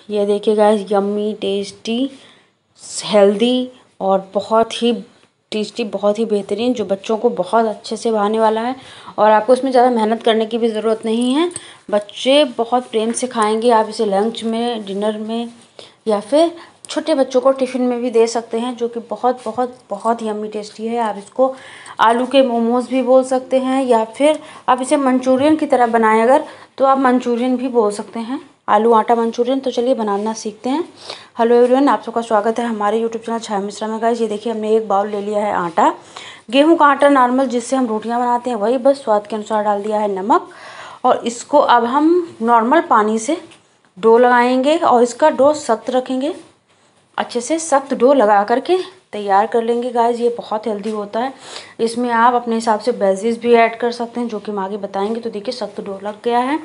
ये देखिए guys, yummy tasty healthy और बहुत ही टेस्टी, बहुत ही बेहतरीन, जो बच्चों को बहुत अच्छे से भाने वाला है। और आपको इसमें ज़्यादा मेहनत करने की भी ज़रूरत नहीं है। बच्चे बहुत प्रेम से खाएंगे। आप इसे लंच में, डिनर में या फिर छोटे बच्चों को टिफ़िन में भी दे सकते हैं, जो कि बहुत बहुत बहुत यम्मी टेस्टी है। आप इसको आलू के मोमोज़ भी बोल सकते हैं, या फिर आप इसे मंचूरियन की तरह बनाएं अगर, तो आप मंचूरियन भी बोल सकते हैं, आलू आटा मंचूरियन। तो चलिए बनाना सीखते हैं। हेलो एवरीवन, आप सबका स्वागत है हमारे यूट्यूब चैनल छाया मिश्रा में। गाइस, ये देखिए हमने एक बाउल ले लिया है आटा, गेहूं का आटा नॉर्मल जिससे हम रोटियां बनाते हैं वही, बस स्वाद के अनुसार डाल दिया है नमक। और इसको अब हम नॉर्मल पानी से डो लगाएंगे और इसका डो सख्त रखेंगे। अच्छे से सख्त डो लगा करके तैयार कर लेंगे। गाइस, ये बहुत हेल्दी होता है। इसमें आप अपने हिसाब से वेजीज भी ऐड कर सकते हैं, जो कि हम आगे बताएंगे। तो देखिए सख्त डो लग गया है,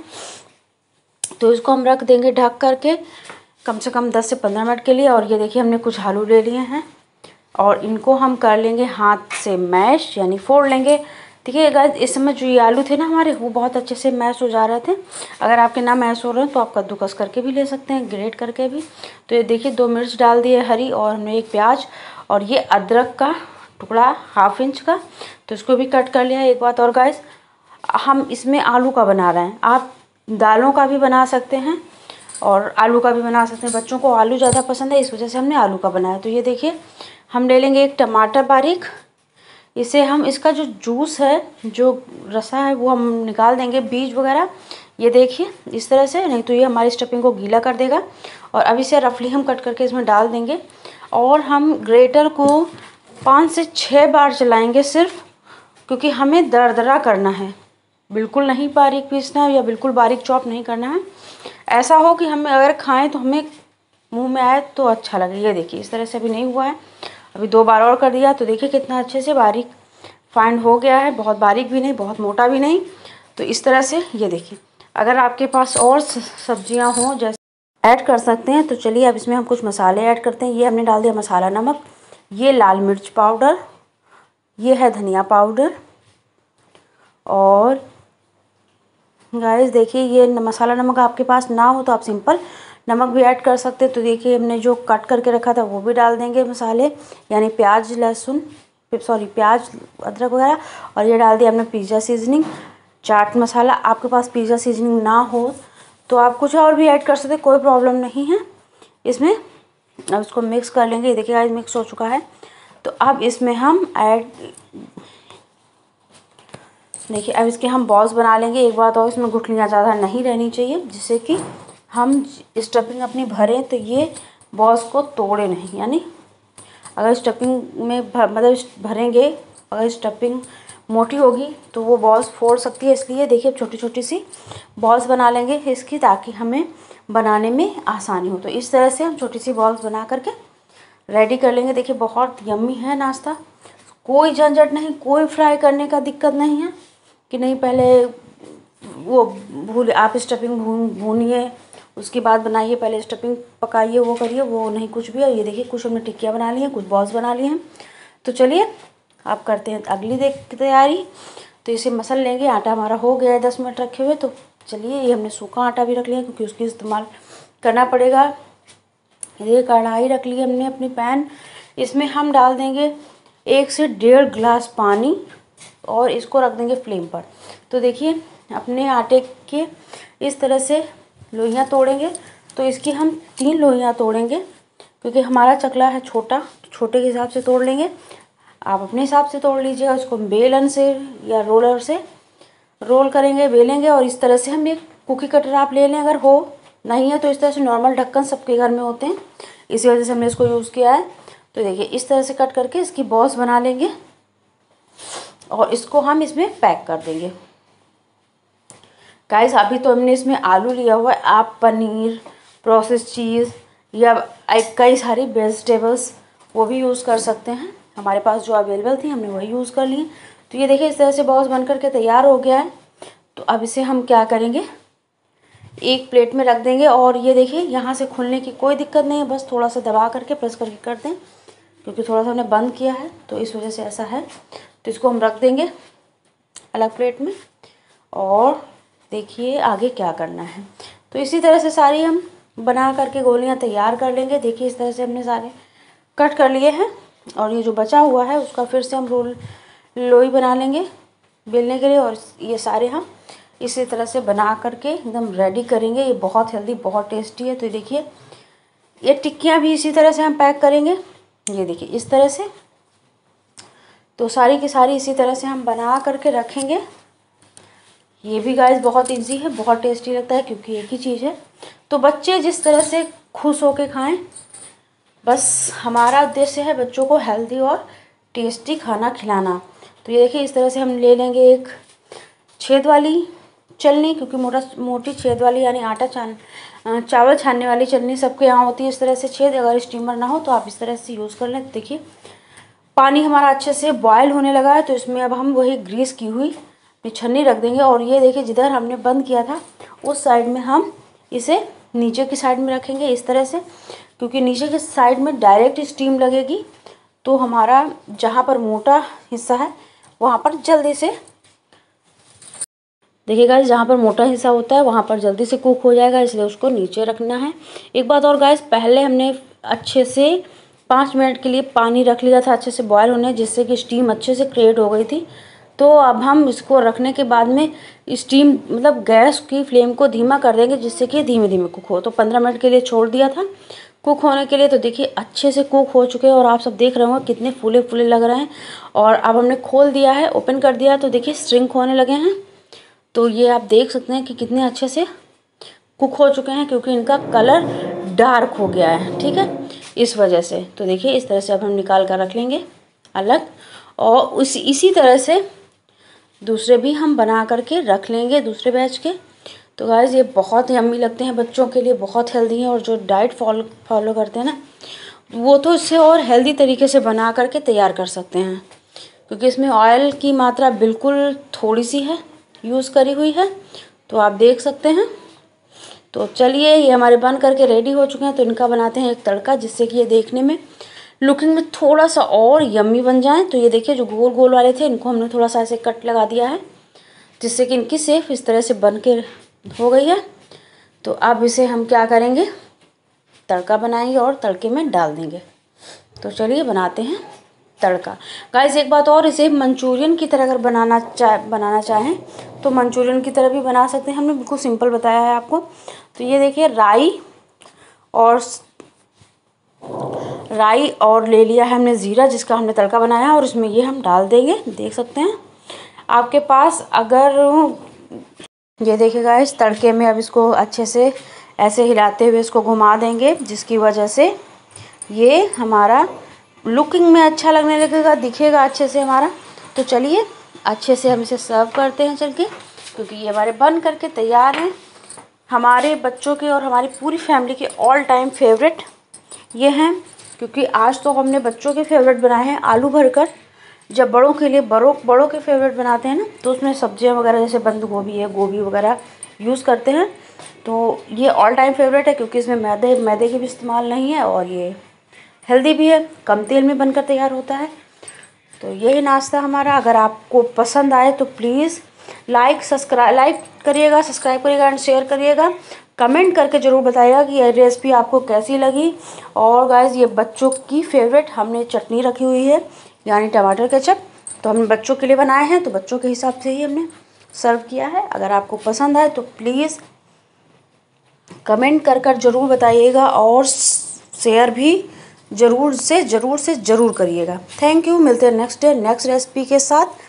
तो इसको हम रख देंगे ढक करके कम से कम 10 से 15 मिनट के लिए। और ये देखिए हमने कुछ आलू ले लिए हैं और इनको हम कर लेंगे हाथ से मैश, यानी फोड़ लेंगे। देखिए गाइस, इस समय जो ये आलू थे ना हमारे, वो बहुत अच्छे से मैश हो जा रहे थे। अगर आपके ना मैश हो रहे हैं तो आप कद्दूकस करके भी ले सकते हैं, ग्रेट करके भी। तो ये देखिए 2 मिर्च डाल दिए हरी, और हमने 1 प्याज, और ये अदरक का टुकड़ा 1/2 इंच का, तो इसको भी कट कर लिया है। एक बात और गाइस, हम इसमें आलू का बना रहे हैं, आप दालों का भी बना सकते हैं और आलू का भी बना सकते हैं। बच्चों को आलू ज़्यादा पसंद है, इस वजह से हमने आलू का बनाया। तो ये देखिए हम ले लेंगे 1 टमाटर बारीक, इसे हम, इसका जो जूस है, जो रसा है, वो हम निकाल देंगे, बीज वगैरह। ये देखिए इस तरह से, नहीं तो ये हमारी स्टफिंग को गीला कर देगा। और अब इसे रफली हम कट करके इसमें डाल देंगे और हम ग्रेटर को 5 से 6 बार चलाएंगे सिर्फ, क्योंकि हमें दरदरा करना है, बिल्कुल नहीं बारीक पीसना है या बिल्कुल बारीक चॉप नहीं करना है। ऐसा हो कि हमें अगर खाएं तो हमें मुंह में आए तो अच्छा लगे। ये देखिए इस तरह से अभी नहीं हुआ है, अभी 2 बार और कर दिया, तो देखिए कितना अच्छे से बारीक फाइंड हो गया है। बहुत बारीक भी नहीं, बहुत मोटा भी नहीं। तो इस तरह से ये देखिए, अगर आपके पास और सब्जियां हों जैसे ऐड कर सकते हैं। तो चलिए अब इसमें हम कुछ मसाले ऐड करते हैं। ये हमने डाल दिया मसाला नमक, ये लाल मिर्च पाउडर, ये है धनिया पाउडर, और गाइस देखिए ये मसाला नमक आपके पास ना हो तो आप सिंपल नमक भी ऐड कर सकते हैं। तो देखिए हमने जो कट करके रखा था वो भी डाल देंगे मसाले, यानी प्याज लहसुन, सॉरी प्याज अदरक वगैरह। और ये डाल दिया हमने पिज़्ज़ा सीजनिंग, चाट मसाला। आपके पास पिज़्ज़ा सीजनिंग ना हो तो आप कुछ और भी ऐड कर सकते हैं, कोई प्रॉब्लम नहीं है इसमें। अब इसको मिक्स कर लेंगे। ये देखिए गाइस मिक्स हो चुका है। तो अब इसमें हम देखिए अब इसके हम बॉल्स बना लेंगे। एक बात और, इसमें गुठलियाँ ज़्यादा नहीं रहनी चाहिए, जिससे कि हम स्टफिंग अपनी भरें तो ये बॉल्स को तोड़े नहीं। यानी अगर स्टफिंग में मतलब भरेंगे, अगर स्टफिंग मोटी होगी तो वो बॉल्स फोड़ सकती है। इसलिए देखिए छोटी छोटी सी बॉल्स बना लेंगे इसकी, ताकि हमें बनाने में आसानी हो। तो इस तरह से हम छोटी सी बॉल्स बना करके रेडी कर लेंगे। देखिए बहुत यम्मी है नाश्ता, कोई झंझट नहीं, कोई फ्राई करने का दिक्कत नहीं है कि नहीं पहले वो आप स्टफिंग भूनिए उसके बाद बनाइए, पहले स्टफिंग पकाइए, वो करिए, वो नहीं कुछ भी है। ये देखिए कुछ हमने टिक्कियाँ बना ली हैं, कुछ बॉल्स बना लिए हैं। तो चलिए आप करते हैं अगली तैयारी। तो इसे मसल लेंगे। आटा हमारा हो गया है 10 मिनट रखे हुए। तो चलिए ये हमने सूखा आटा भी रख लिया क्योंकि उसकी इस्तेमाल करना पड़ेगा। ये कढ़ाई रख ली हमने अपनी पैन, इसमें हम डाल देंगे 1 से 1.5 गिलास पानी और इसको रख देंगे फ्लेम पर। तो देखिए अपने आटे के इस तरह से लोइयाँ तोड़ेंगे। तो इसकी हम 3 लोइयाँ तोड़ेंगे, क्योंकि हमारा चकला है छोटा, तो छोटे के हिसाब से तोड़ लेंगे। आप अपने हिसाब से तोड़ लीजिएगा। उसको बेलन से या रोलर से रोल करेंगे, बेलेंगे। और इस तरह से हम एक कुकी कटर आप ले लें, अगर हो, नहीं है तो इस तरह से नॉर्मल ढक्कन सबके घर में होते हैं, इसी वजह से हमने इसको यूज़ किया है। तो देखिए इस तरह से कट करके इसकी बॉल्स बना लेंगे और इसको हम इसमें पैक कर देंगे। गाइस अभी तो हमने इसमें आलू लिया हुआ है, आप पनीर, प्रोसेस चीज़ या कई सारी वेजिटेबल्स वो भी यूज़ कर सकते हैं। हमारे पास जो अवेलेबल थी हमने वही यूज़ कर ली। तो ये देखिए इस तरह से बॉल्स बन करके तैयार हो गया है। तो अब इसे हम क्या करेंगे, एक प्लेट में रख देंगे। और ये देखिए यहाँ से खुलने की कोई दिक्कत नहीं है, बस थोड़ा सा दबा करके प्रेस करके कर दें, क्योंकि थोड़ा सा हमने बंद किया है तो इस वजह से ऐसा है। तो इसको हम रख देंगे अलग प्लेट में। और देखिए आगे क्या करना है। तो इसी तरह से सारी हम बना करके गोलियां तैयार कर लेंगे। देखिए इस तरह से हमने सारे कट कर लिए हैं और ये जो बचा हुआ है उसका फिर से हम लोई बना लेंगे बेलने के लिए, और ये सारे हम इसी तरह से बना करके एकदम रेडी करेंगे। ये बहुत हेल्दी, बहुत टेस्टी है। तो देखिए ये टिक्कियाँ भी इसी तरह से हम पैक करेंगे। ये देखिए इस तरह से, तो सारी की सारी इसी तरह से हम बना करके रखेंगे। ये भी गाइस बहुत इजी है, बहुत टेस्टी लगता है क्योंकि एक ही चीज़ है। तो बच्चे जिस तरह से खुश होके खाएं, बस हमारा उद्देश्य है बच्चों को हेल्दी और टेस्टी खाना खिलाना। तो ये देखिए इस तरह से हम ले लेंगे एक छेद वाली चलनी, क्योंकि मोटी छेद वाली यानी चावल छानने वाली चलनी सबके यहाँ होती है इस तरह से छेद। अगर स्टीमर ना हो तो आप इस तरह से यूज़ कर लें। तो देखिए पानी हमारा अच्छे से बॉयल होने लगा है, तो इसमें अब हम वही ग्रीस की हुई अपनी छन्नी रख देंगे। और ये देखिए जिधर हमने बंद किया था उस साइड में हम इसे नीचे की साइड में रखेंगे इस तरह से, क्योंकि नीचे की साइड में डायरेक्ट स्टीम लगेगी तो हमारा जहाँ पर मोटा हिस्सा है वहाँ पर जल्दी से, देखिए गाइस जहाँ पर मोटा हिस्सा होता है वहाँ पर जल्दी से कुक हो जाएगा, इसलिए उसको नीचे रखना है। एक बात और गाइस, पहले हमने अच्छे से 5 मिनट के लिए पानी रख लिया था अच्छे से बॉयल होने, जिससे कि स्टीम अच्छे से क्रिएट हो गई थी। तो अब हम इसको रखने के बाद में स्टीम मतलब गैस की फ्लेम को धीमा कर देंगे, जिससे कि धीमे धीमे कुक हो। तो 15 मिनट के लिए छोड़ दिया था कुक होने के लिए। तो देखिए अच्छे से कुक हो चुके हैं और आप सब देख रहे हो कितने फूले फूले लग रहे हैं। और अब हमने खोल दिया है, ओपन कर दिया है, तो देखिए श्रिंक होने लगे हैं। तो ये आप देख सकते हैं कि कितने अच्छे से कुक हो चुके हैं, क्योंकि इनका कलर डार्क हो गया है, ठीक है, इस वजह से। तो देखिए इस तरह से अब हम निकाल कर रख लेंगे अलग, और इसी तरह से दूसरे भी हम बना करके रख लेंगे दूसरे बैच के। तो गाइस ये बहुत यम्मी लगते हैं, बच्चों के लिए बहुत हेल्दी हैं, और जो डाइट फॉलो करते हैं ना वो तो इससे और हेल्दी तरीके से बना करके तैयार कर सकते हैं, क्योंकि इसमें ऑयल की मात्रा बिल्कुल थोड़ी सी है यूज़ करी हुई है, तो आप देख सकते हैं। तो चलिए ये हमारे बन करके रेडी हो चुके हैं। तो इनका बनाते हैं एक तड़का, जिससे कि ये देखने में लुकिंग में थोड़ा सा और यम्मी बन जाए। तो ये देखिए जो गोल गोल वाले थे इनको हमने थोड़ा सा ऐसे कट लगा दिया है, जिससे कि इनकी शेप इस तरह से बन के हो गई है। तो अब इसे हम क्या करेंगे, तड़का बनाएंगे और तड़के में डाल देंगे। तो चलिए बनाते हैं तड़का। गाइस एक बात और, इसे मंचूरियन की तरह अगर बनाना चाहें तो मंचूरियन की तरह भी बना सकते हैं। हमने बिल्कुल सिंपल बताया है आपको। तो ये देखिए राई और ले लिया है हमने ज़ीरा, जिसका हमने तड़का बनाया, और इसमें ये हम डाल देंगे। देख सकते हैं आपके पास अगर, ये देखिए गाइस तड़के में अब इसको अच्छे से ऐसे हिलाते हुए इसको घुमा देंगे, जिसकी वजह से ये हमारा लुकिंग में अच्छा लगने लगेगा, दिखेगा अच्छे से हमारा। तो चलिए अच्छे से हम इसे सर्व करते हैं चल के, क्योंकि ये हमारे बन करके तैयार हैं। हमारे बच्चों के और हमारी पूरी फैमिली के ऑल टाइम फेवरेट ये हैं, क्योंकि आज तो हमने बच्चों के फेवरेट बनाए हैं आलू भरकर। जब बड़ों के लिए बड़ों के फेवरेट बनाते हैं ना, तो उसमें सब्जियां वगैरह जैसे बंद गोभी है, गोभी वगैरह यूज़ करते हैं। तो ये ऑल टाइम फेवरेट है, क्योंकि इसमें मैदे की भी इस्तेमाल नहीं है, और ये हेल्दी भी है, कम तेल में बनकर तैयार होता है। तो यही नाश्ता हमारा। अगर आपको पसंद आए तो प्लीज़ लाइक करिएगा, सब्सक्राइब करिएगा एंड शेयर करिएगा। कमेंट करके ज़रूर बताइएगा कि ये रेसिपी आपको कैसी लगी। और गाइस ये बच्चों की फेवरेट हमने चटनी रखी हुई है, यानी टमाटर केचप। तो हमने बच्चों के लिए बनाए हैं, तो बच्चों के हिसाब से ही हमने सर्व किया है। अगर आपको पसंद आए तो प्लीज़ कमेंट कर ज़रूर बताइएगा, और शेयर भी ज़रूर करिएगा। Thank you. मिलते हैं नेक्स्ट रेसिपी के साथ।